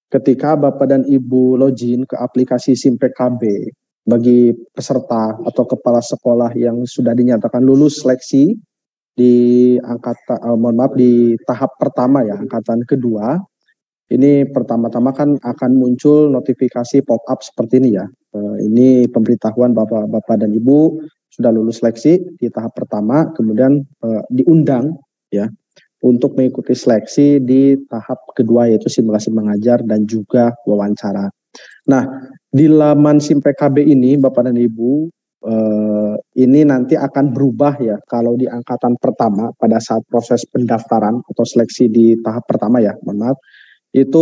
ketika Bapak dan Ibu login ke aplikasi SIM PKB bagi peserta atau kepala sekolah yang sudah dinyatakan lulus seleksi di di tahap pertama ya, angkatan kedua. Ini pertama-tama kan akan muncul notifikasi pop-up seperti ini ya. Ini pemberitahuan Bapak dan Ibu sudah lulus seleksi di tahap pertama, kemudian diundang ya untuk mengikuti seleksi di tahap kedua yaitu simulasi mengajar dan juga wawancara. Nah, di laman SIM PKB ini Bapak dan Ibu ini nanti akan berubah ya kalau di angkatan pertama pada saat proses pendaftaran atau seleksi di tahap pertama ya, mohon maaf, itu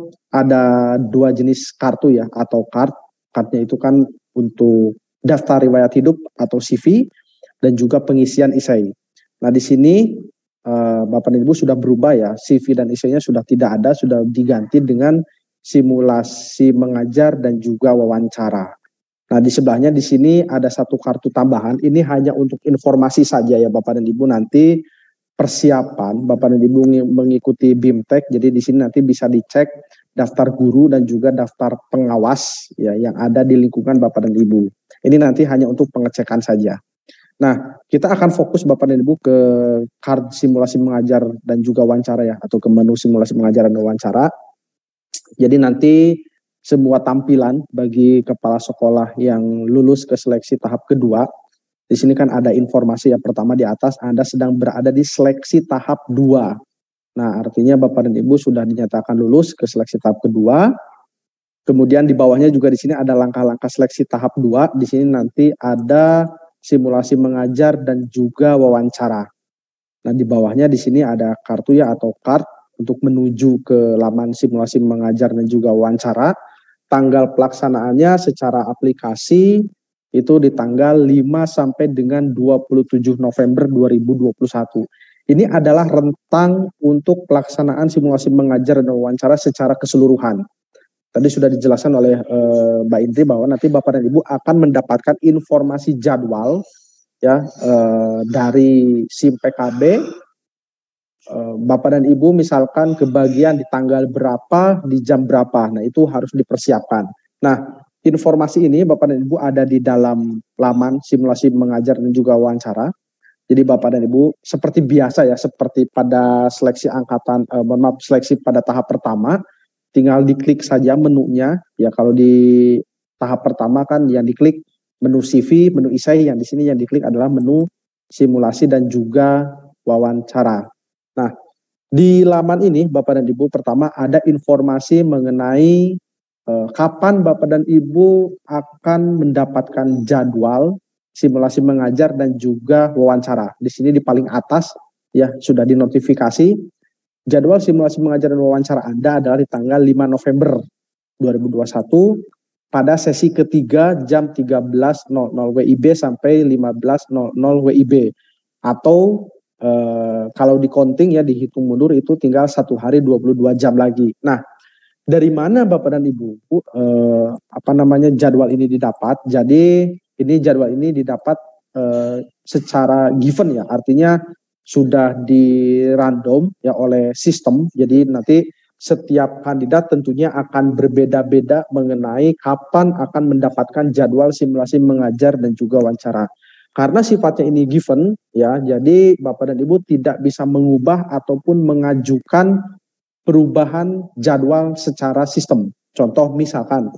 ada dua jenis kartu ya atau Cardnya itu kan untuk daftar riwayat hidup atau CV dan juga pengisian essay. Nah, di sini Bapak dan Ibu sudah berubah ya, CV dan essay-nya sudah tidak ada, sudah diganti dengan simulasi mengajar dan juga wawancara. Nah, di sebelahnya di sini ada satu kartu tambahan, ini hanya untuk informasi saja ya Bapak dan Ibu, nanti persiapan Bapak dan Ibu mengikuti BIMTEK, jadi di sini nanti bisa dicek daftar guru dan juga daftar pengawas ya yang ada di lingkungan Bapak dan Ibu. Ini nanti hanya untuk pengecekan saja. Nah, kita akan fokus Bapak dan Ibu ke card simulasi mengajar dan juga wawancara ya, atau ke menu simulasi mengajar dan wawancara. Jadi nanti semua tampilan bagi kepala sekolah yang lulus ke seleksi tahap kedua, di sini kan ada informasi yang pertama di atas, Anda sedang berada di seleksi tahap 2. Nah, artinya Bapak dan Ibu sudah dinyatakan lulus ke seleksi tahap kedua. Kemudian di bawahnya juga di sini ada langkah-langkah seleksi tahap 2. Di sini nanti ada simulasi mengajar dan juga wawancara. Nah, di bawahnya di sini ada kartu ya atau card untuk menuju ke laman simulasi mengajar dan juga wawancara. Tanggal pelaksanaannya secara aplikasi itu di tanggal 5 sampai dengan 27 November 2021. Ini adalah rentang untuk pelaksanaan simulasi mengajar dan wawancara secara keseluruhan. Tadi sudah dijelaskan oleh Mbak Indri bahwa nanti Bapak dan Ibu akan mendapatkan informasi jadwal ya dari SIM PKB. Bapak dan Ibu misalkan kebagian di tanggal berapa, di jam berapa. Nah, itu harus dipersiapkan. Nah, informasi ini Bapak dan Ibu ada di dalam laman simulasi mengajar dan juga wawancara. Jadi Bapak dan Ibu seperti biasa ya, seperti pada seleksi seleksi pada tahap pertama, tinggal diklik saja menunya. Ya, kalau di tahap pertama kan yang diklik menu CV, menu essay, yang di sini yang diklik adalah menu simulasi dan juga wawancara. Nah, di laman ini Bapak dan Ibu pertama ada informasi mengenai kapan Bapak dan Ibu akan mendapatkan jadwal simulasi mengajar dan juga wawancara. Di sini di paling atas ya sudah dinotifikasi jadwal simulasi mengajar dan wawancara Anda adalah di tanggal 5 November 2021 pada sesi ketiga jam 13.00 WIB sampai 15.00 WIB, atau kalau di counting ya dihitung mundur itu tinggal 1 hari 22 jam lagi. Nah, dari mana Bapak dan Ibu jadwal ini didapat? Jadi ini jadwal ini didapat secara given ya, artinya sudah di random ya oleh sistem. Jadi nanti setiap kandidat tentunya akan berbeda-beda mengenai kapan akan mendapatkan jadwal simulasi mengajar dan juga wawancara. Karena sifatnya ini given ya, jadi Bapak dan Ibu tidak bisa mengubah ataupun mengajukan perubahan jadwal secara sistem. Contoh misalkan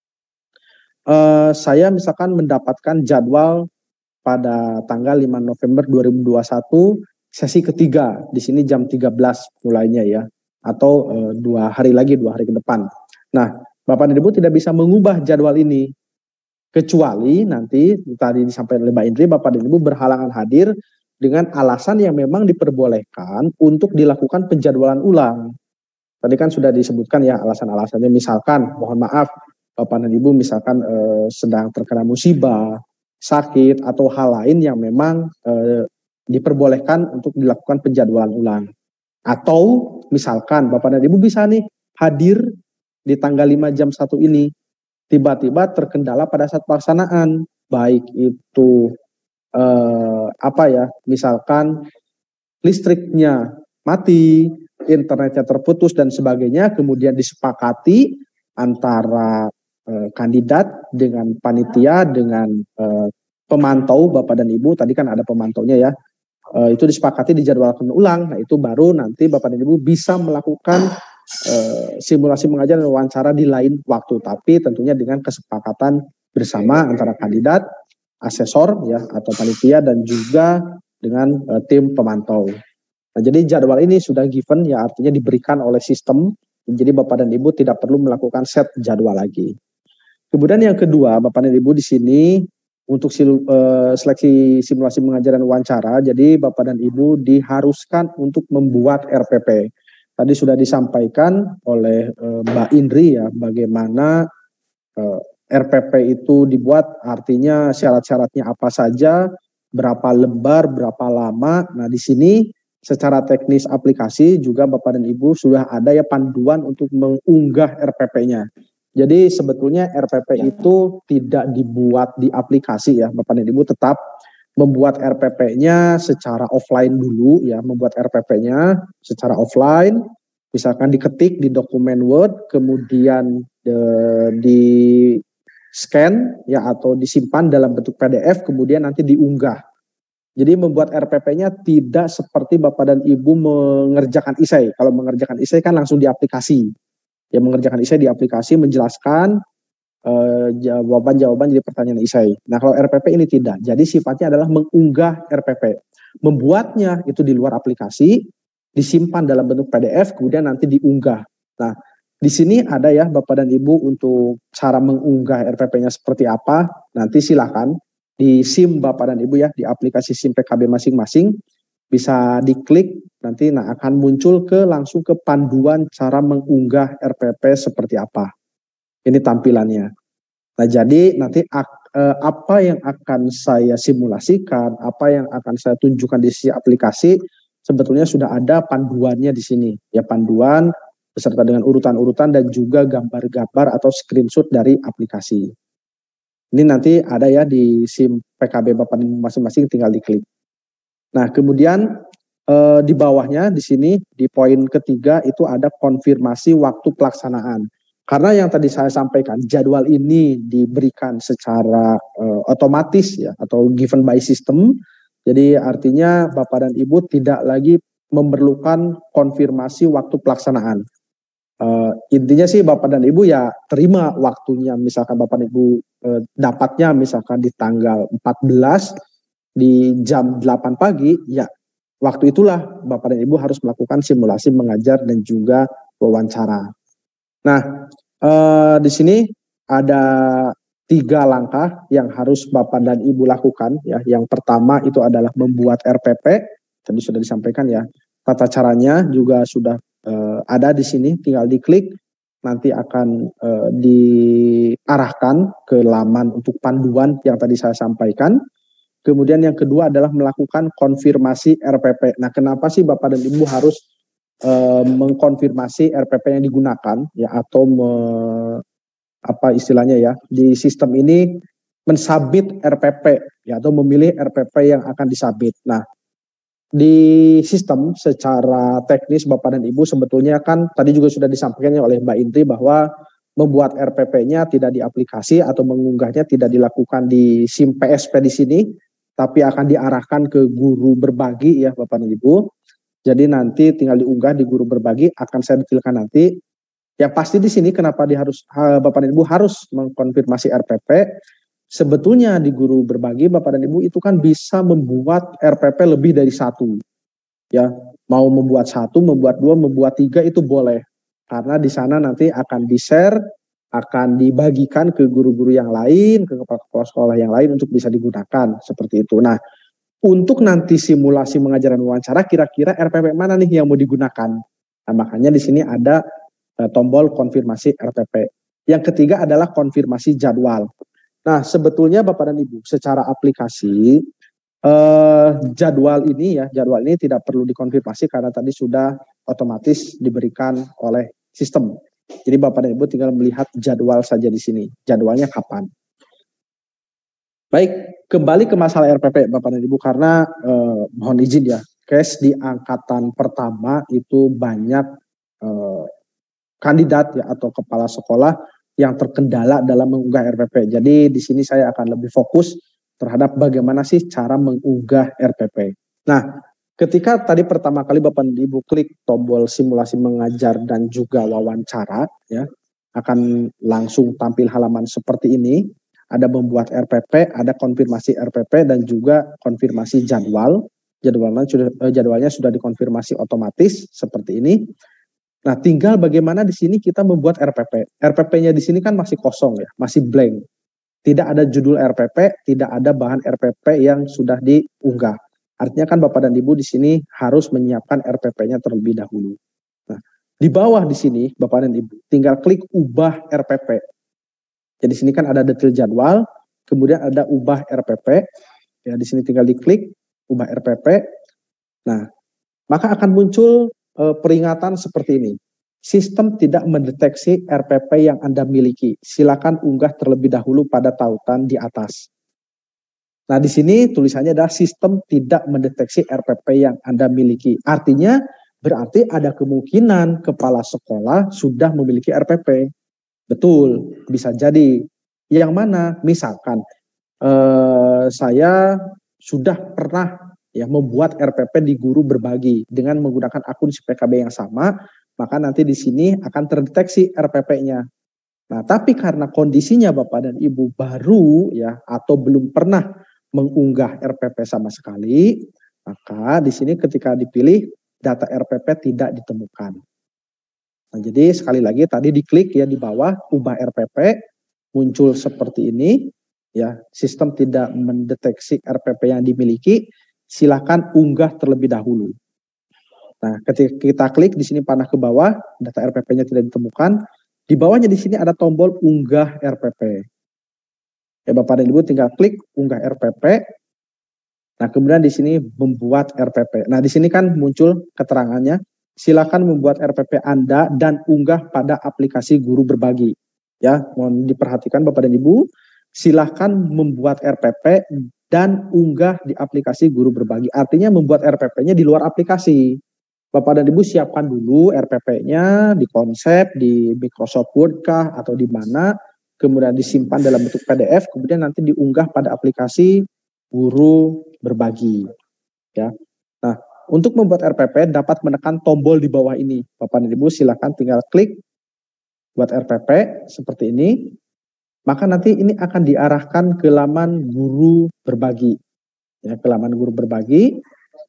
saya misalkan mendapatkan jadwal pada tanggal 5 November 2021 sesi ketiga, di sini jam 13 mulainya ya, atau 2 hari lagi, 2 hari ke depan. Nah, Bapak dan Ibu tidak bisa mengubah jadwal ini, kecuali nanti tadi disampaikan oleh Mbak Indri, Bapak dan Ibu berhalangan hadir dengan alasan yang memang diperbolehkan untuk dilakukan penjadwalan ulang. Tadi kan sudah disebutkan ya alasan-alasannya, misalkan mohon maaf Bapak dan Ibu misalkan sedang terkena musibah, sakit, atau hal lain yang memang diperbolehkan untuk dilakukan penjadwalan ulang. Atau misalkan Bapak dan Ibu bisa nih hadir di tanggal 5 jam 1 ini, tiba-tiba terkendala pada saat pelaksanaan, baik itu misalkan listriknya mati, internetnya terputus dan sebagainya, kemudian disepakati antara kandidat dengan panitia dengan pemantau Bapak dan Ibu. Tadi kan ada pemantaunya ya. Itu disepakati dijadwalkan ulang. Nah, itu baru nanti Bapak dan Ibu bisa melakukan simulasi mengajar dan wawancara di lain waktu, tapi tentunya dengan kesepakatan bersama antara kandidat, asesor ya atau panitia dan juga dengan tim pemantau. Nah, jadi jadwal ini sudah given ya, artinya diberikan oleh sistem. Jadi Bapak dan Ibu tidak perlu melakukan set jadwal lagi. Kemudian yang kedua, Bapak dan Ibu di sini untuk seleksi simulasi mengajar dan wawancara, jadi Bapak dan Ibu diharuskan untuk membuat RPP. Tadi sudah disampaikan oleh Mbak Indri ya, bagaimana RPP itu dibuat, artinya syarat-syaratnya apa saja, berapa lembar, berapa lama. Nah, di sini secara teknis aplikasi juga Bapak dan Ibu sudah ada ya panduan untuk mengunggah RPP-nya. Jadi sebetulnya RPP itu tidak dibuat di aplikasi ya, Bapak dan Ibu tetap membuat RPP-nya secara offline dulu ya, membuat RPP-nya secara offline, misalkan diketik di dokumen Word, kemudian di scan ya atau disimpan dalam bentuk PDF, kemudian nanti diunggah. Jadi membuat RPP-nya tidak seperti Bapak dan Ibu mengerjakan isai. Kalau mengerjakan isai kan langsung di aplikasi. Ya, mengerjakan isai di aplikasi menjelaskan jawaban-jawaban jadi pertanyaan isai. Nah, kalau RPP ini tidak. Jadi sifatnya adalah mengunggah RPP. Membuatnya itu di luar aplikasi, disimpan dalam bentuk PDF, kemudian nanti diunggah. Nah, di sini ada ya Bapak dan Ibu untuk cara mengunggah RPP-nya seperti apa. Nanti silakan di SIM Bapak dan Ibu ya, di aplikasi SIM PKB masing-masing. Bisa diklik nanti akan muncul langsung ke panduan cara mengunggah RPP seperti apa. Ini tampilannya. Nah, jadi nanti apa yang akan saya simulasikan, apa yang akan saya tunjukkan di sisi aplikasi, sebetulnya sudah ada panduannya di sini. Ya, panduan beserta dengan urutan-urutan dan juga gambar-gambar atau screenshot dari aplikasi. Ini nanti ada ya di SIM PKB Bapak masing-masing, tinggal diklik. Nah, kemudian di bawahnya di sini di poin ketiga itu ada konfirmasi waktu pelaksanaan. Karena yang tadi saya sampaikan jadwal ini diberikan secara otomatis ya atau given by system. Jadi artinya Bapak dan Ibu tidak lagi memerlukan konfirmasi waktu pelaksanaan. Intinya sih Bapak dan Ibu ya terima waktunya, misalkan Bapak dan Ibu dapatnya misalkan di tanggal 14 di jam 8 pagi, ya waktu itulah Bapak dan Ibu harus melakukan simulasi mengajar dan juga wawancara. Nah, di sini ada 3 langkah yang harus Bapak dan Ibu lakukan ya. Yang pertama itu adalah membuat RPP, tadi sudah disampaikan ya. Tata caranya juga sudah ada di sini, tinggal diklik, nanti akan diarahkan ke laman untuk panduan yang tadi saya sampaikan. Kemudian yang kedua adalah melakukan konfirmasi RPP. Nah, kenapa sih Bapak dan Ibu harus mengkonfirmasi RPP yang digunakan ya, atau apa istilahnya ya, di sistem ini mensubmit RPP ya, atau memilih RPP yang akan disubmit. Nah, di sistem secara teknis Bapak dan Ibu sebetulnya kan tadi juga sudah disampaikan oleh Mbak Indri bahwa membuat RPP-nya tidak di aplikasi atau mengunggahnya tidak dilakukan di SIM PSP di sini, tapi akan diarahkan ke guru berbagi ya Bapak dan Ibu. Jadi nanti tinggal diunggah di guru berbagi, akan saya detailkan nanti. Yang pasti di sini kenapa Bapak dan Ibu harus mengkonfirmasi RPP. Sebetulnya di guru berbagi Bapak dan Ibu itu kan bisa membuat RPP lebih dari 1. Ya, mau membuat 1, membuat 2, membuat 3 itu boleh. Karena di sana nanti akan di-share, akan dibagikan ke guru-guru yang lain, ke kepala sekolah yang lain untuk bisa digunakan seperti itu. Nah, untuk nanti simulasi mengajar dan wawancara, kira-kira RPP mana nih yang mau digunakan? Nah, makanya di sini ada tombol konfirmasi RPP. Yang ketiga adalah konfirmasi jadwal. Nah, sebetulnya Bapak dan Ibu, secara aplikasi jadwal ini tidak perlu dikonfirmasi karena tadi sudah otomatis diberikan oleh sistem. Jadi Bapak dan Ibu tinggal melihat jadwal saja di sini. Jadwalnya kapan? Baik, kembali ke masalah RPP Bapak dan Ibu, karena mohon izin ya, case di angkatan pertama itu banyak kandidat ya atau kepala sekolah yang terkendala dalam mengunggah RPP. Jadi di sini saya akan lebih fokus terhadap bagaimana sih cara mengunggah RPP. Nah, ketika tadi pertama kali Bapak dan Ibu klik tombol simulasi mengajar dan juga wawancara, ya, akan langsung tampil halaman seperti ini. Ada membuat RPP, ada konfirmasi RPP dan juga konfirmasi jadwal. Jadwalnya sudah dikonfirmasi otomatis seperti ini. Nah, tinggal bagaimana di sini kita membuat RPP. RPP-nya di sini kan masih kosong ya, masih blank. Tidak ada judul RPP, tidak ada bahan RPP yang sudah diunggah. Artinya kan Bapak dan Ibu di sini harus menyiapkan RPP-nya terlebih dahulu. Nah, di bawah di sini Bapak dan Ibu tinggal klik ubah RPP. Jadi di sini kan ada detail jadwal, kemudian ada ubah RPP. Ya, di sini tinggal diklik ubah RPP. Nah, maka akan muncul peringatan seperti ini. Sistem tidak mendeteksi RPP yang Anda miliki. Silakan unggah terlebih dahulu pada tautan di atas. Nah, di sini tulisannya adalah sistem tidak mendeteksi RPP yang Anda miliki. Artinya berarti ada kemungkinan kepala sekolah sudah memiliki RPP. Betul, bisa jadi. Yang mana? Misalkan saya sudah pernah ya membuat RPP di guru berbagi dengan menggunakan akun si PKB yang sama, maka nanti di sini akan terdeteksi RPP-nya. Nah, tapi karena kondisinya Bapak dan Ibu baru ya atau belum pernah mengunggah RPP sama sekali, maka di sini ketika dipilih data RPP tidak ditemukan. Nah, jadi sekali lagi tadi diklik ya di bawah ubah RPP, muncul seperti ini ya, sistem tidak mendeteksi RPP yang dimiliki, silakan unggah terlebih dahulu. Nah, ketika kita klik di sini panah ke bawah, data RPP-nya tidak ditemukan, di bawahnya di sini ada tombol unggah RPP. Ya, Bapak dan Ibu tinggal klik unggah RPP. Nah, kemudian di sini membuat RPP. Nah, di sini kan muncul keterangannya, silakan membuat RPP Anda dan unggah pada aplikasi guru berbagi. Ya, mohon diperhatikan Bapak dan Ibu, silakan membuat RPP dan unggah di aplikasi guru berbagi. Artinya membuat RPP-nya di luar aplikasi. Bapak dan Ibu siapkan dulu RPP-nya di konsep, di Microsoft Word kah, atau di mana, kemudian disimpan dalam bentuk PDF, kemudian nanti diunggah pada aplikasi guru berbagi. Ya. Nah, untuk membuat RPP dapat menekan tombol di bawah ini. Bapak dan Ibu silakan tinggal klik buat RPP seperti ini. Maka nanti ini akan diarahkan ke laman guru berbagi. Ya, ke laman guru berbagi.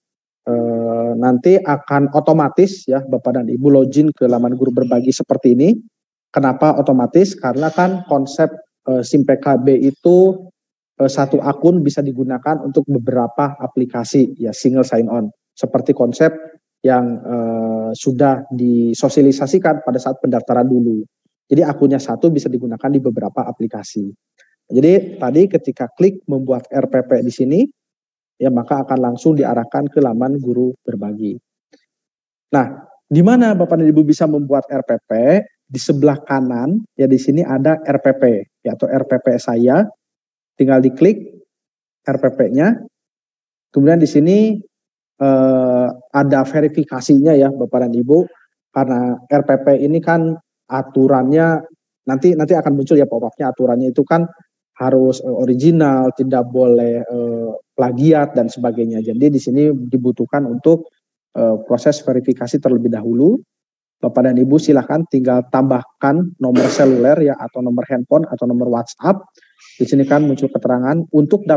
Nanti akan otomatis ya Bapak dan Ibu login ke laman guru berbagi seperti ini. Kenapa otomatis? Karena kan konsep SIM PKB itu satu akun bisa digunakan untuk beberapa aplikasi ya, single sign on seperti konsep yang sudah disosialisasikan pada saat pendaftaran dulu. Jadi akunnya satu bisa digunakan di beberapa aplikasi. Jadi tadi ketika klik membuat RPP di sini ya maka akan langsung diarahkan ke laman guru berbagi. Nah, di mana Bapak dan Ibu bisa membuat RPP? Di sebelah kanan ya di sini ada RPP ya, atau RPP saya. Tinggal diklik RPP-nya. Kemudian di sini ada verifikasinya ya Bapak dan Ibu. Karena RPP ini kan aturannya nanti akan muncul ya pokoknya aturannya itu kan harus original, tidak boleh plagiat dan sebagainya. Jadi di sini dibutuhkan untuk proses verifikasi terlebih dahulu. Bapak dan Ibu silahkan tinggal tambahkan nomor seluler ya atau nomor handphone atau nomor WhatsApp. Di sini kan muncul keterangan untuk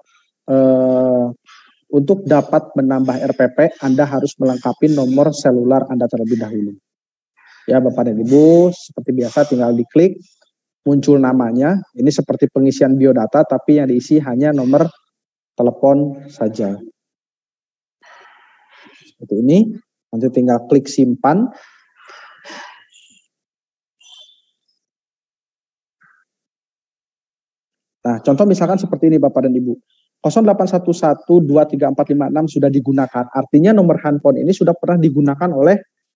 dapat menambah RPP Anda harus melengkapi nomor seluler Anda terlebih dahulu. Ya Bapak dan Ibu seperti biasa tinggal diklik muncul namanya. Ini seperti pengisian biodata tapi yang diisi hanya nomor telepon saja. Seperti ini. Nanti tinggal klik simpan. Nah, contoh misalkan seperti ini Bapak dan Ibu. 0811234556 sudah digunakan. Artinya nomor handphone ini sudah pernah digunakan oleh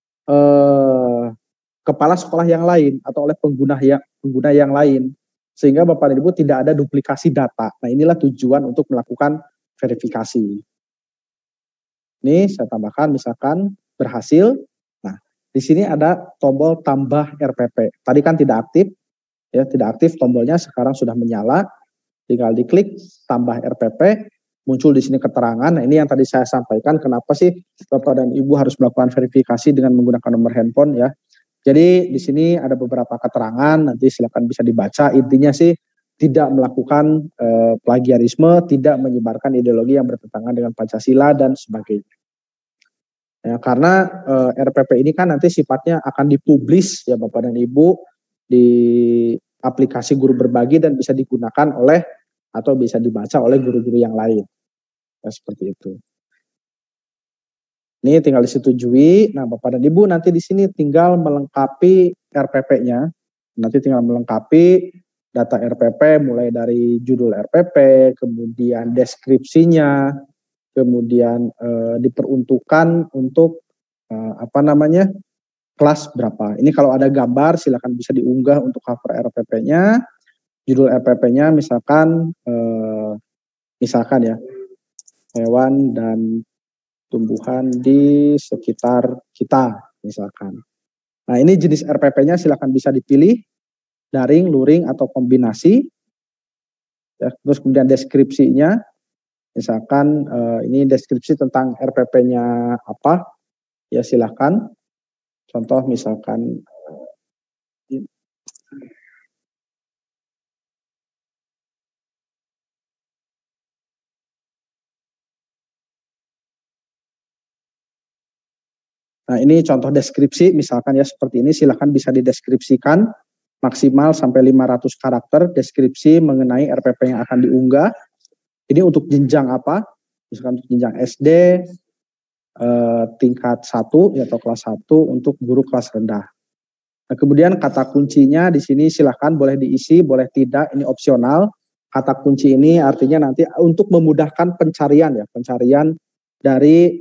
kepala sekolah yang lain atau oleh pengguna yang lain. Sehingga Bapak dan Ibu tidak ada duplikasi data. Nah, inilah tujuan untuk melakukan verifikasi. Ini saya tambahkan misalkan berhasil. Nah, di sini ada tombol tambah RPP. Tadi kan tidak aktif, ya tidak aktif tombolnya, sekarang sudah menyala. Tinggal diklik tambah RPP, muncul di sini keterangan. Nah, ini yang tadi saya sampaikan, kenapa sih Bapak dan Ibu harus melakukan verifikasi dengan menggunakan nomor handphone ya. Jadi di sini ada beberapa keterangan, nanti silakan bisa dibaca. Intinya sih tidak melakukan plagiarisme, tidak menyebarkan ideologi yang bertentangan dengan Pancasila dan sebagainya. Ya, karena RPP ini kan nanti sifatnya akan dipublis ya Bapak dan Ibu di aplikasi Guru Berbagi dan bisa digunakan oleh atau bisa dibaca oleh guru-guru yang lain. Ya, seperti itu. Ini tinggal disetujui. Nah, Bapak dan Ibu nanti di sini tinggal melengkapi RPP-nya. Nanti tinggal melengkapi data RPP mulai dari judul RPP, kemudian deskripsinya, kemudian diperuntukkan untuk kelas berapa. Ini kalau ada gambar silakan bisa diunggah untuk cover RPP-nya. Judul RPP-nya misalkan ya hewan dan tumbuhan di sekitar kita misalkan. Nah, ini jenis RPP-nya silakan bisa dipilih daring, luring atau kombinasi. Ya, terus kemudian deskripsinya misalkan ini deskripsi tentang RPP-nya apa, ya silakan. Contoh misalkan nah, ini contoh deskripsi misalkan ya seperti ini, silakan bisa dideskripsikan maksimal sampai 500 karakter deskripsi mengenai RPP yang akan diunggah. Ini untuk jenjang apa? Misalkan untuk jenjang SD tingkat 1 atau kelas 1 untuk guru kelas rendah. Nah, kemudian kata kuncinya di sini silakan boleh diisi, boleh tidak, ini opsional. Kata kunci ini artinya nanti untuk memudahkan pencarian ya, pencarian dari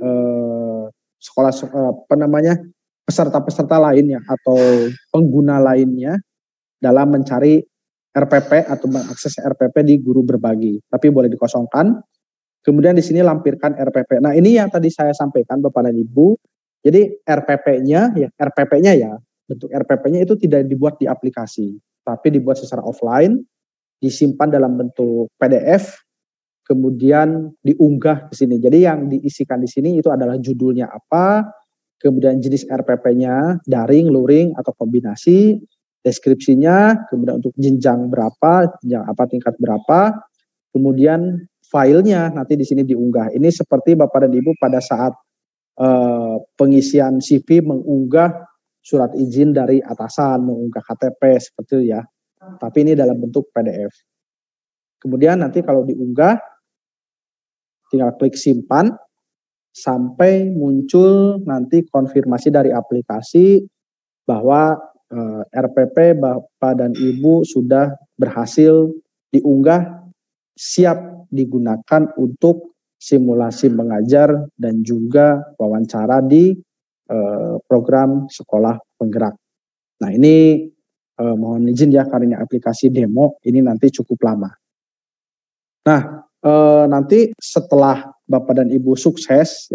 peserta-peserta lainnya atau pengguna lainnya dalam mencari RPP atau mengakses RPP di Guru Berbagi. Tapi boleh dikosongkan. Kemudian di sini lampirkan RPP. Nah, ini yang tadi saya sampaikan Bapak dan Ibu. Jadi RPP-nya ya, bentuk RPP-nya itu tidak dibuat di aplikasi, tapi dibuat secara offline, disimpan dalam bentuk PDF, kemudian diunggah ke sini. Jadi yang diisikan di sini itu adalah judulnya apa, kemudian jenis RPP-nya, daring, luring, atau kombinasi, deskripsinya, kemudian untuk jenjang berapa, jenjang apa, tingkat berapa, kemudian filenya nanti di sini diunggah. Ini seperti Bapak dan Ibu pada saat pengisian CV mengunggah surat izin dari atasan, mengunggah KTP seperti itu ya. Tapi ini dalam bentuk PDF. Kemudian nanti kalau diunggah, tinggal klik simpan sampai muncul nanti konfirmasi dari aplikasi bahwa RPP Bapak dan Ibu sudah berhasil diunggah, siap digunakan untuk simulasi mengajar dan juga wawancara di program sekolah penggerak. Nah, ini mohon izin ya karena ini aplikasi demo, ini nanti cukup lama. Nah, nanti setelah Bapak dan Ibu sukses,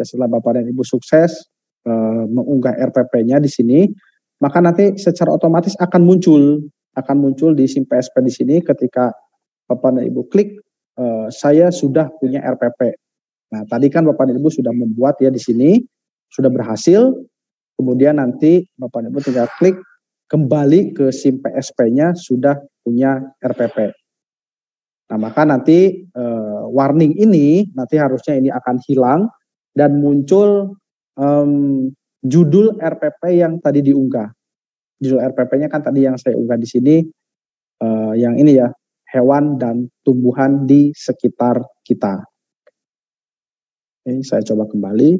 mengunggah RPP-nya di sini, maka nanti secara otomatis akan muncul di SIM PSP di sini ketika Bapak dan Ibu klik, saya sudah punya RPP. Nah, tadi kan Bapak dan Ibu sudah membuat ya di sini, sudah berhasil, kemudian nanti Bapak dan Ibu tinggal klik kembali ke SIM PSP-nya sudah punya RPP. Nah, maka nanti warning ini nanti harusnya ini akan hilang dan muncul judul RPP yang tadi diunggah. Judul RPP-nya kan tadi yang saya unggah di sini, yang ini ya, hewan dan tumbuhan di sekitar kita. Ini saya coba kembali.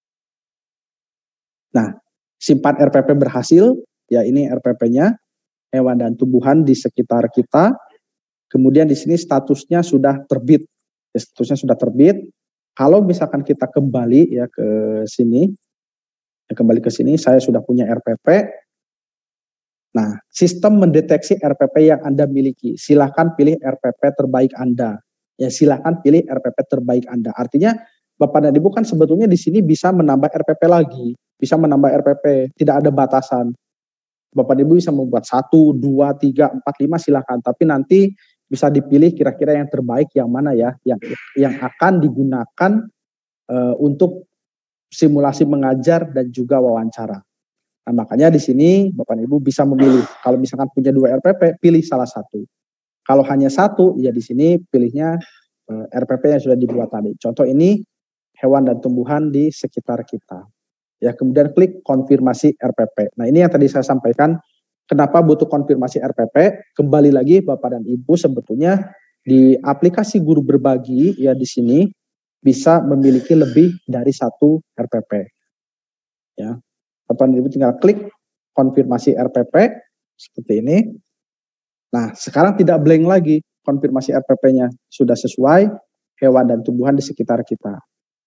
Nah, simpan RPP berhasil, ya ini RPP-nya, hewan dan tumbuhan di sekitar kita. Kemudian di sini statusnya sudah terbit. Ya, statusnya sudah terbit. Kalau misalkan kita kembali ya ke sini, saya sudah punya RPP. Nah, sistem mendeteksi RPP yang Anda miliki. Silakan pilih RPP terbaik Anda. Ya, silakan pilih RPP terbaik Anda. Artinya Bapak dan Ibu kan sebetulnya di sini bisa menambah RPP lagi, bisa menambah RPP, tidak ada batasan. Bapak dan Ibu bisa membuat 1, 2, 3, 4, 5 silakan, tapi nanti bisa dipilih kira-kira yang terbaik yang mana ya, yang akan digunakan untuk simulasi mengajar dan juga wawancara. Nah, makanya di sini Bapak dan Ibu bisa memilih. Kalau misalkan punya 2 RPP, pilih salah satu. Kalau hanya satu, ya di sini pilihnya RPP yang sudah dibuat tadi. Contoh ini hewan dan tumbuhan di sekitar kita. Ya, kemudian klik konfirmasi RPP. Nah, ini yang tadi saya sampaikan, kenapa butuh konfirmasi RPP? Kembali lagi Bapak dan Ibu, sebetulnya di aplikasi guru berbagi ya di sini bisa memiliki lebih dari 1 RPP. Ya. Bapak dan Ibu tinggal klik konfirmasi RPP seperti ini. Nah, sekarang tidak blank lagi, konfirmasi RPP-nya sudah sesuai hewan dan tumbuhan di sekitar kita.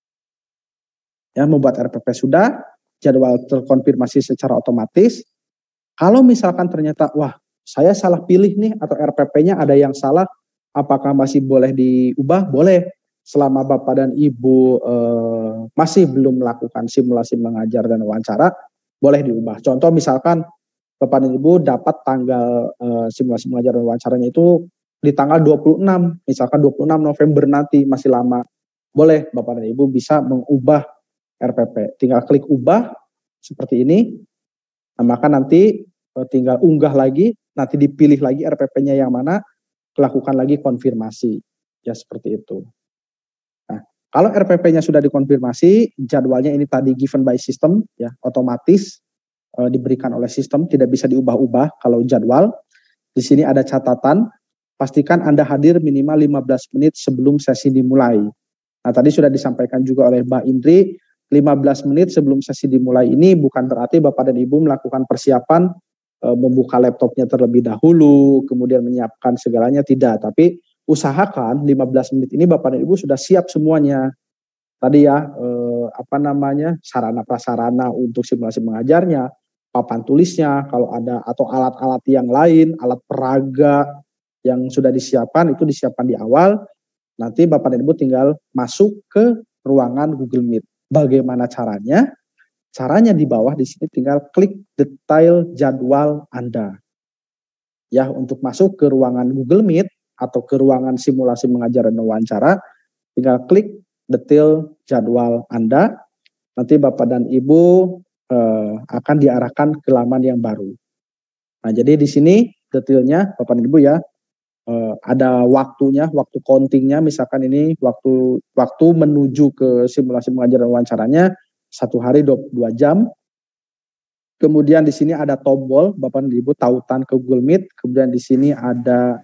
Ya, membuat RPP sudah, jadwal terkonfirmasi secara otomatis. Kalau misalkan ternyata, wah saya salah pilih nih atau RPP-nya ada yang salah, apakah masih boleh diubah? Boleh, selama Bapak dan Ibu masih belum melakukan simulasi mengajar dan wawancara, boleh diubah. Contoh misalkan Bapak dan Ibu dapat tanggal simulasi mengajar dan wawancaranya itu di tanggal 26, misalkan 26 November nanti, masih lama. Boleh Bapak dan Ibu bisa mengubah RPP, tinggal klik ubah seperti ini. Nah, maka nanti tinggal unggah lagi, nanti dipilih lagi RPP-nya yang mana, lakukan lagi konfirmasi, ya seperti itu. Nah, kalau RPP-nya sudah dikonfirmasi, jadwalnya ini tadi given by system, ya otomatis diberikan oleh sistem, tidak bisa diubah-ubah kalau jadwal. Di sini ada catatan, pastikan Anda hadir minimal 15 menit sebelum sesi dimulai. Nah, tadi sudah disampaikan juga oleh Mbak Indri, 15 menit sebelum sesi dimulai ini bukan berarti Bapak dan Ibu melakukan persiapan membuka laptopnya terlebih dahulu, kemudian menyiapkan segalanya, tidak. Tapi usahakan 15 menit ini Bapak dan Ibu sudah siap semuanya. Tadi ya, sarana prasarana untuk simulasi mengajarnya, papan tulisnya, kalau ada, atau alat-alat yang lain, alat peraga yang sudah disiapkan, itu disiapkan di awal. Nanti Bapak dan Ibu tinggal masuk ke ruangan Google Meet. Bagaimana caranya? Caranya di bawah di sini tinggal klik detail jadwal Anda. Ya, untuk masuk ke ruangan Google Meet atau ke ruangan simulasi mengajar dan wawancara, tinggal klik detail jadwal Anda. Nanti Bapak dan Ibu akan diarahkan ke laman yang baru. Nah, jadi di sini detailnya Bapak dan Ibu ya, ada waktunya, waktu countingnya, misalkan ini waktu menuju ke simulasi mengajar dan wawancaranya 1 hari 22 jam. Kemudian di sini ada tombol Bapak dan Ibu tautan ke Google Meet. Kemudian di sini ada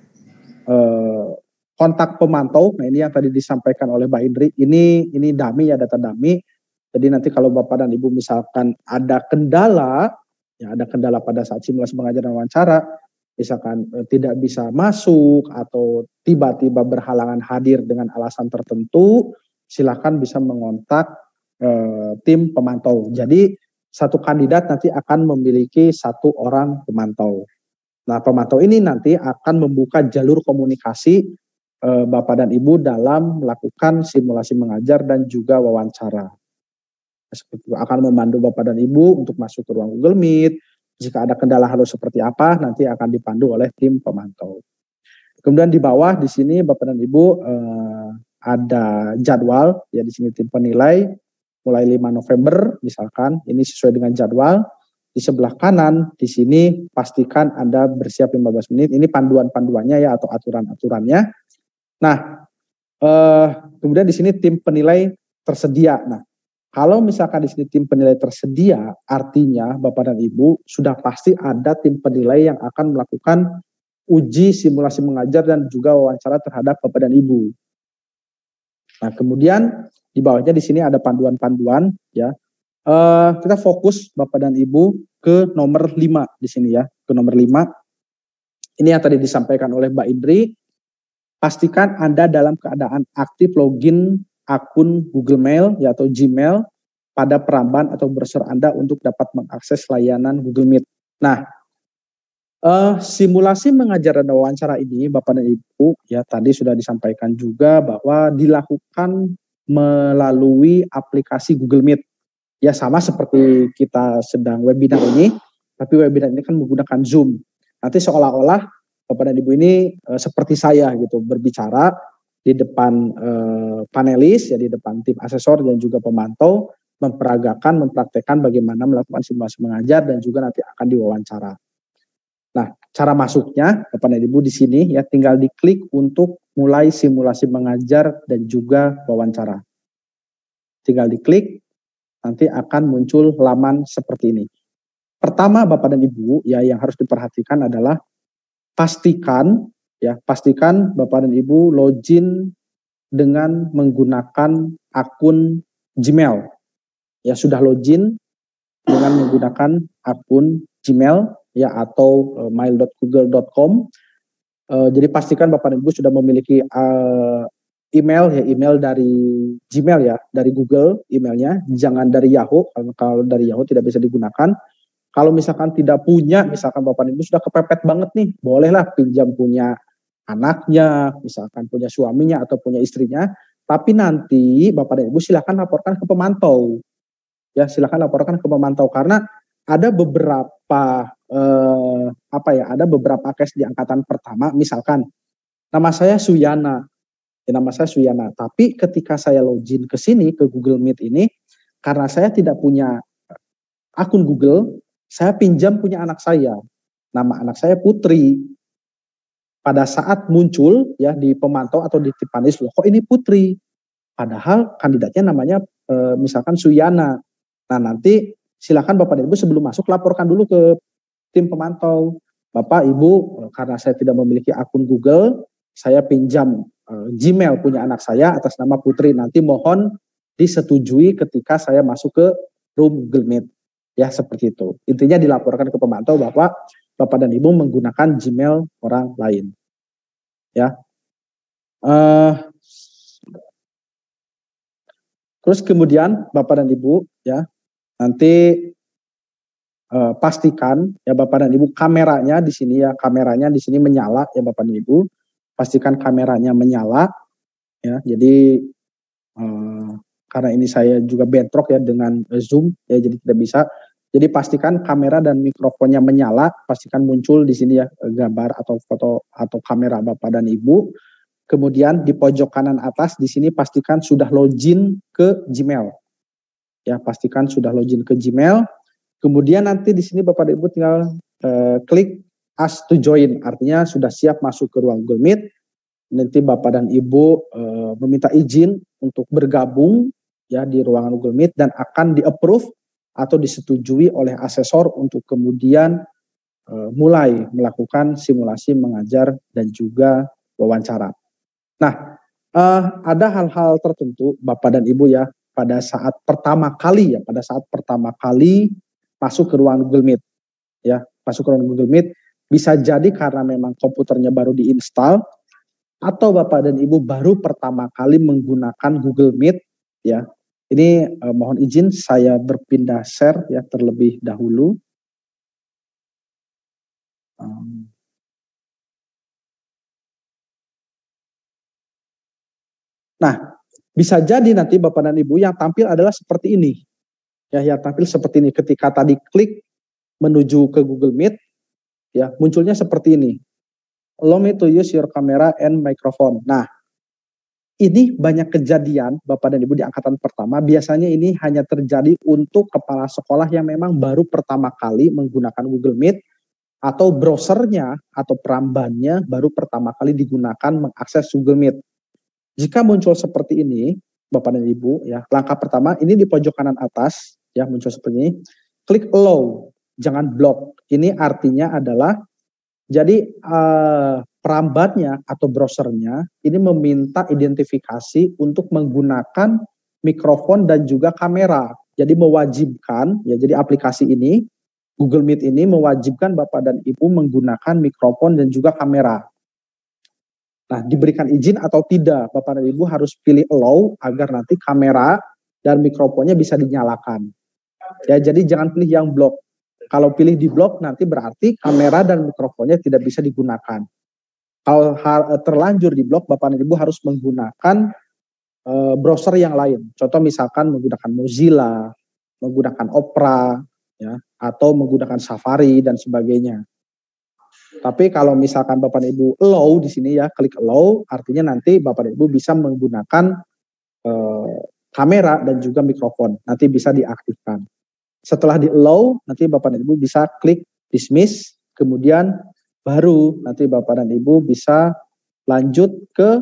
kontak pemantau. Nah, ini yang tadi disampaikan oleh Mbak Indri. Ini dummy ya, data dummy. Jadi nanti kalau Bapak dan Ibu misalkan ada kendala, ya ada kendala pada saat simulasi mengajar dan wawancara, misalkan tidak bisa masuk atau tiba-tiba berhalangan hadir dengan alasan tertentu, silakan bisa mengontak tim pemantau. Jadi satu kandidat nanti akan memiliki 1 orang pemantau. Nah, pemantau ini nanti akan membuka jalur komunikasi Bapak dan Ibu dalam melakukan simulasi mengajar dan juga wawancara. Seperti itu, akan memandu Bapak dan Ibu untuk masuk ke ruang Google Meet. Jika ada kendala harus seperti apa, nanti akan dipandu oleh tim pemantau. Kemudian di bawah di sini Bapak dan Ibu ada jadwal, ya di sini tim penilai mulai 5 November misalkan, ini sesuai dengan jadwal. Di sebelah kanan di sini pastikan Anda bersiap 15 menit. Ini panduan-panduannya ya atau aturan-aturannya. Nah, kemudian di sini tim penilai tersedia. Nah, kalau misalkan di sini tim penilai tersedia, artinya Bapak dan Ibu sudah pasti ada tim penilai yang akan melakukan uji simulasi mengajar dan juga wawancara terhadap Bapak dan Ibu. Nah, kemudian di bawahnya di sini ada panduan-panduan ya. Kita fokus Bapak dan Ibu ke nomor 5 di sini ya, ke nomor 5. Ini yang tadi disampaikan oleh Mbak Indri. Pastikan Anda dalam keadaan aktif login akun Google Mail ya, atau Gmail pada peramban atau browser Anda untuk dapat mengakses layanan Google Meet. Nah, simulasi mengajar dan wawancara ini Bapak dan Ibu ya tadi sudah disampaikan juga bahwa dilakukan melalui aplikasi Google Meet. Ya sama seperti kita sedang webinar ini, tapi webinar ini kan menggunakan Zoom. Nanti seolah-olah Bapak dan Ibu ini seperti saya gitu, berbicara di depan panelis, ya di depan tim asesor dan juga pemantau, mempraktekkan bagaimana melakukan simulasi mengajar dan juga nanti akan diwawancara. Nah, cara masuknya Bapak dan Ibu di sini ya tinggal diklik untuk mulai simulasi mengajar dan juga wawancara. Tinggal diklik, nanti akan muncul laman seperti ini. Pertama Bapak dan Ibu ya yang harus diperhatikan adalah pastikan Bapak dan Ibu login dengan menggunakan akun Gmail. Ya sudah login dengan menggunakan akun Gmail ya atau mail.google.com. Jadi pastikan Bapak dan Ibu sudah memiliki email dari Gmail ya, dari Google emailnya, jangan dari Yahoo. Kalau dari Yahoo tidak bisa digunakan. Kalau misalkan tidak punya, misalkan Bapak dan Ibu sudah kepepet banget nih, bolehlah pinjam punya anaknya, misalkan punya suaminya atau punya istrinya, tapi nanti Bapak dan Ibu silakan laporkan ke pemantau. Ya, silakan laporkan ke pemantau karena ada beberapa ada beberapa case di angkatan pertama, misalkan nama saya Suyana. Nama saya Suyana, tapi ketika saya login ke sini ke Google Meet ini, karena saya tidak punya akun Google, saya pinjam punya anak saya. Nama anak saya Putri. Pada saat muncul ya di pemantau atau di tim panelis, loh kok ini Putri? Padahal kandidatnya namanya misalkan Suyana. Nah nanti silakan Bapak dan Ibu sebelum masuk laporkan dulu ke tim pemantau. Bapak Ibu karena saya tidak memiliki akun Google, saya pinjam Gmail punya anak saya atas nama Putri. Nanti mohon disetujui ketika saya masuk ke room Google Meet. Ya seperti itu. Intinya dilaporkan ke pemantau Bapak dan Ibu menggunakan Gmail orang lain. Ya. Terus kemudian Bapak dan Ibu ya nanti pastikan ya Bapak dan Ibu kameranya di sini menyala ya Bapak dan Ibu. Pastikan kameranya menyala ya. Jadi karena ini saya juga bentrok ya dengan Zoom ya jadi tidak bisa. Jadi pastikan kamera dan mikrofonnya menyala, pastikan muncul di sini ya gambar atau foto atau kamera Bapak dan Ibu. Kemudian di pojok kanan atas di sini pastikan sudah login ke Gmail. Ya, pastikan sudah login ke Gmail. Kemudian nanti di sini Bapak dan Ibu tinggal klik ask to join, artinya sudah siap masuk ke ruang Google Meet. Nanti Bapak dan Ibu meminta izin untuk bergabung ya di ruangan Google Meet dan akan di-approve atau disetujui oleh asesor untuk kemudian mulai melakukan simulasi mengajar dan juga wawancara. Nah, ada hal-hal tertentu Bapak dan Ibu ya pada saat pertama kali masuk ke ruangan Google Meet ya, masuk ke ruangan Google Meet. Bisa jadi karena memang komputernya baru diinstal atau Bapak dan Ibu baru pertama kali menggunakan Google Meet ya. Ini mohon izin saya berpindah share ya terlebih dahulu. Nah, bisa jadi nanti Bapak dan Ibu yang tampil adalah seperti ini. Ya, yang tampil seperti ini ketika tadi klik menuju ke Google Meet ya, munculnya seperti ini. Allow me to use your camera and microphone. Nah, ini banyak kejadian Bapak dan Ibu di angkatan pertama. Biasanya ini hanya terjadi untuk kepala sekolah yang memang baru pertama kali menggunakan Google Meet atau browsernya atau perambannya baru pertama kali digunakan mengakses Google Meet. Jika muncul seperti ini, Bapak dan Ibu, ya langkah pertama ini di pojok kanan atas, ya muncul seperti ini. Klik allow, jangan block. Ini artinya adalah jadi perambatnya atau browsernya ini meminta identifikasi untuk menggunakan mikrofon dan juga kamera. Jadi mewajibkan, ya jadi aplikasi ini, Google Meet ini mewajibkan Bapak dan Ibu menggunakan mikrofon dan juga kamera. Nah, diberikan izin atau tidak, Bapak dan Ibu harus pilih allow agar nanti kamera dan mikrofonnya bisa dinyalakan. Ya, jadi jangan pilih yang block. Kalau pilih di blok nanti berarti kamera dan mikrofonnya tidak bisa digunakan. Kalau terlanjur di blok, Bapak dan Ibu harus menggunakan browser yang lain. Contoh misalkan menggunakan Mozilla, menggunakan Opera, ya, atau menggunakan Safari dan sebagainya. Tapi kalau misalkan Bapak dan Ibu allow di sini ya, klik allow, artinya nanti Bapak dan Ibu bisa menggunakan kamera dan juga mikrofon. Nanti bisa diaktifkan. Setelah di allow, nanti Bapak dan Ibu bisa klik dismiss, kemudian baru nanti Bapak dan Ibu bisa lanjut ke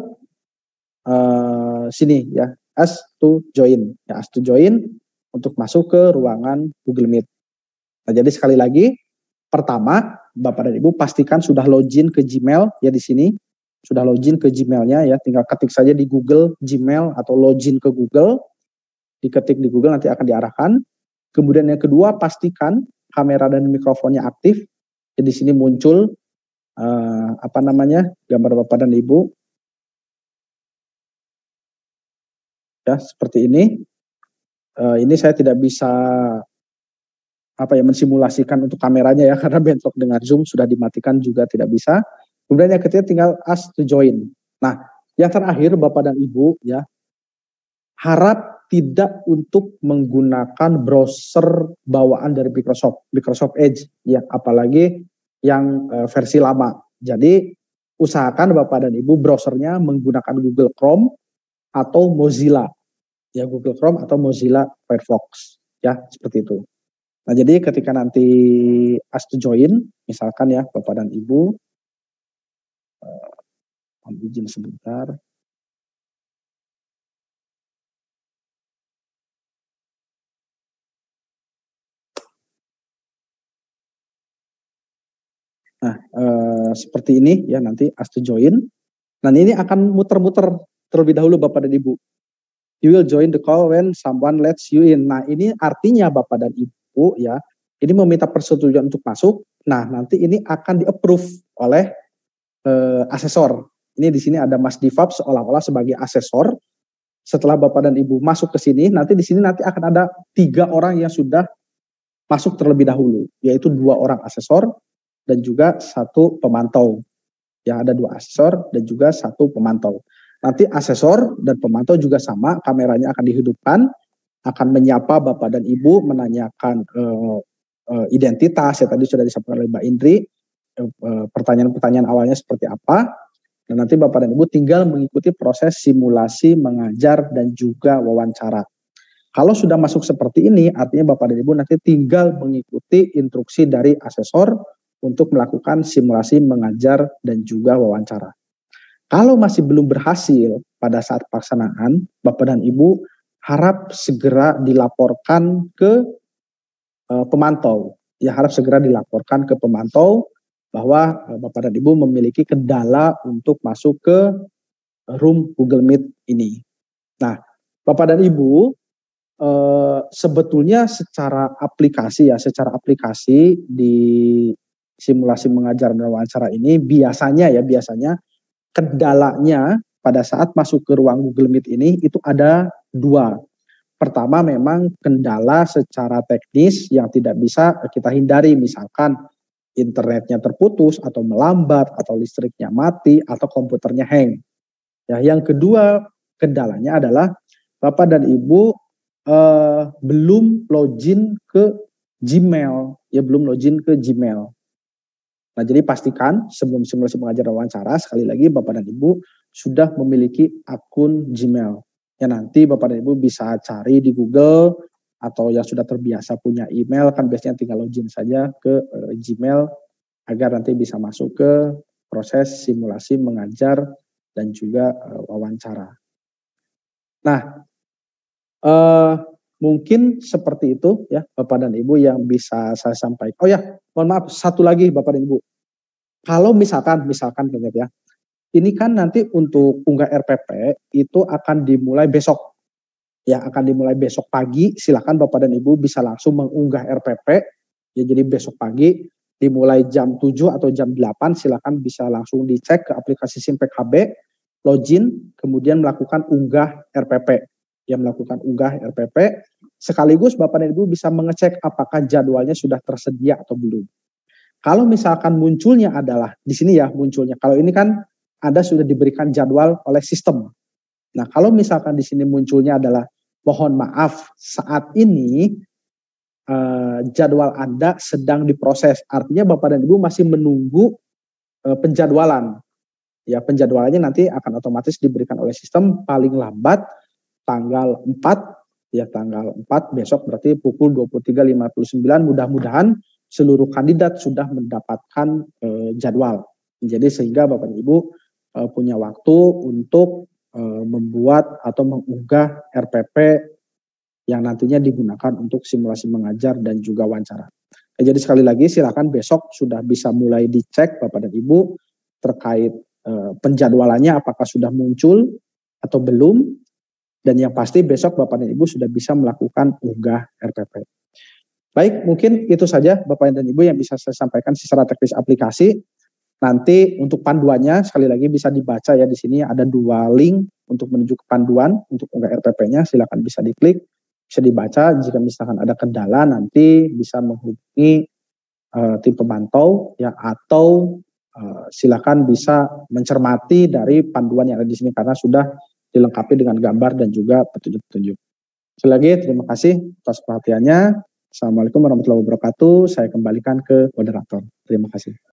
sini ya, ask to join. Ya, ask to join untuk masuk ke ruangan Google Meet. Nah, jadi sekali lagi, pertama, Bapak dan Ibu pastikan sudah login ke Gmail ya di sini. Sudah login ke Gmail-nya ya, tinggal ketik saja di Google Gmail atau login ke Google. Diketik di Google nanti akan diarahkan. Kemudian yang kedua, pastikan kamera dan mikrofonnya aktif. Jadi di sini muncul gambar Bapak dan Ibu. Ya, seperti ini. Ini saya tidak bisa mensimulasikan untuk kameranya ya, karena bentrok dengan Zoom sudah dimatikan juga tidak bisa. Kemudian yang ketiga tinggal ask to join. Nah, yang terakhir Bapak dan Ibu ya, harap tidak untuk menggunakan browser bawaan dari Microsoft Edge ya, apalagi yang versi lama. Jadi usahakan Bapak dan Ibu browsernya menggunakan Google Chrome atau Mozilla. Ya, Google Chrome atau Mozilla Firefox ya, seperti itu. Nah, jadi ketika nanti ask to join, misalkan ya Bapak dan Ibu, izin sebentar. Nah, seperti ini ya nanti ask to join. Nah, ini akan muter-muter terlebih dahulu Bapak dan Ibu. You will join the call when someone lets you in. Nah, ini artinya Bapak dan Ibu ya, ini meminta persetujuan untuk masuk. Nah, nanti ini akan di-approve oleh asesor. Ini di sini ada Mas Divab seolah-olah sebagai asesor. Setelah Bapak dan Ibu masuk ke sini, nanti di sini nanti akan ada 3 orang yang sudah masuk terlebih dahulu, yaitu 2 orang asesor dan juga 1 pemantau. Ya, ada 2 asesor dan juga 1 pemantau. Nanti asesor dan pemantau juga sama, kameranya akan dihidupkan, akan menyapa Bapak dan Ibu, menanyakan identitas, ya tadi sudah disampaikan oleh Mbak Indri, pertanyaan-pertanyaan awalnya seperti apa, dan nanti Bapak dan Ibu tinggal mengikuti proses simulasi, mengajar, dan juga wawancara. Kalau sudah masuk seperti ini, artinya Bapak dan Ibu nanti tinggal mengikuti instruksi dari asesor untuk melakukan simulasi, mengajar, dan juga wawancara. Kalau masih belum berhasil pada saat pelaksanaan, Bapak dan Ibu harap segera dilaporkan ke pemantau. Ya, harap segera dilaporkan ke pemantau bahwa Bapak dan Ibu memiliki kendala untuk masuk ke room Google Meet ini. Nah, Bapak dan Ibu sebetulnya secara aplikasi di simulasi mengajar dan wawancara ini biasanya kendalanya pada saat masuk ke ruang Google Meet ini itu ada 2. Pertama memang kendala secara teknis yang tidak bisa kita hindari, misalkan internetnya terputus atau melambat atau listriknya mati atau komputernya hang. Ya, yang kedua kendalanya adalah Bapak dan Ibu belum login ke Gmail, ya belum login ke Gmail. Nah, jadi pastikan sebelum simulasi mengajar wawancara, sekali lagi Bapak dan Ibu sudah memiliki akun Gmail. Ya, nanti Bapak dan Ibu bisa cari di Google atau yang sudah terbiasa punya email, kan biasanya tinggal login saja ke Gmail agar nanti bisa masuk ke proses simulasi mengajar dan juga wawancara. Nah, mungkin seperti itu ya Bapak dan Ibu yang bisa saya sampaikan. Oh ya, mohon maaf, satu lagi Bapak dan Ibu. Kalau misalkan ya, ini kan nanti untuk unggah RPP itu akan dimulai besok. Ya, akan dimulai besok pagi. Silakan Bapak dan Ibu bisa langsung mengunggah RPP. Ya, jadi besok pagi dimulai jam 7 atau jam 8, silakan bisa langsung dicek ke aplikasi Simpek HB, login, kemudian melakukan unggah RPP. Yang melakukan unggah RPP, sekaligus Bapak dan Ibu bisa mengecek apakah jadwalnya sudah tersedia atau belum. Kalau misalkan munculnya adalah di sini ya munculnya, kalau ini kan Anda sudah diberikan jadwal oleh sistem. Nah, kalau misalkan di sini munculnya adalah mohon maaf saat ini jadwal Anda sedang diproses. Artinya Bapak dan Ibu masih menunggu penjadwalan. Ya, penjadwalannya nanti akan otomatis diberikan oleh sistem paling lambat tanggal 4, ya tanggal 4 besok berarti pukul 23.59 mudah-mudahan seluruh kandidat sudah mendapatkan jadwal. Jadi sehingga Bapak dan Ibu punya waktu untuk membuat atau mengunggah RPP yang nantinya digunakan untuk simulasi mengajar dan juga wawancara. Jadi sekali lagi silakan besok sudah bisa mulai dicek Bapak dan Ibu terkait penjadwalannya apakah sudah muncul atau belum, dan yang pasti besok Bapak dan Ibu sudah bisa melakukan unggah RPP. Baik, mungkin itu saja Bapak dan Ibu yang bisa saya sampaikan secara teknis aplikasi. Nanti untuk panduannya sekali lagi bisa dibaca ya, di sini ada 2 link untuk menuju ke panduan untuk unggah RPP-nya, silakan bisa diklik, bisa dibaca. Jika misalkan ada kendala nanti bisa menghubungi tim pemantau ya, atau silakan bisa mencermati dari panduan yang ada di sini karena sudah dilengkapi dengan gambar dan juga petunjuk-petunjuk. Sekali lagi terima kasih atas perhatiannya. Assalamualaikum warahmatullahi wabarakatuh. Saya kembalikan ke moderator. Terima kasih.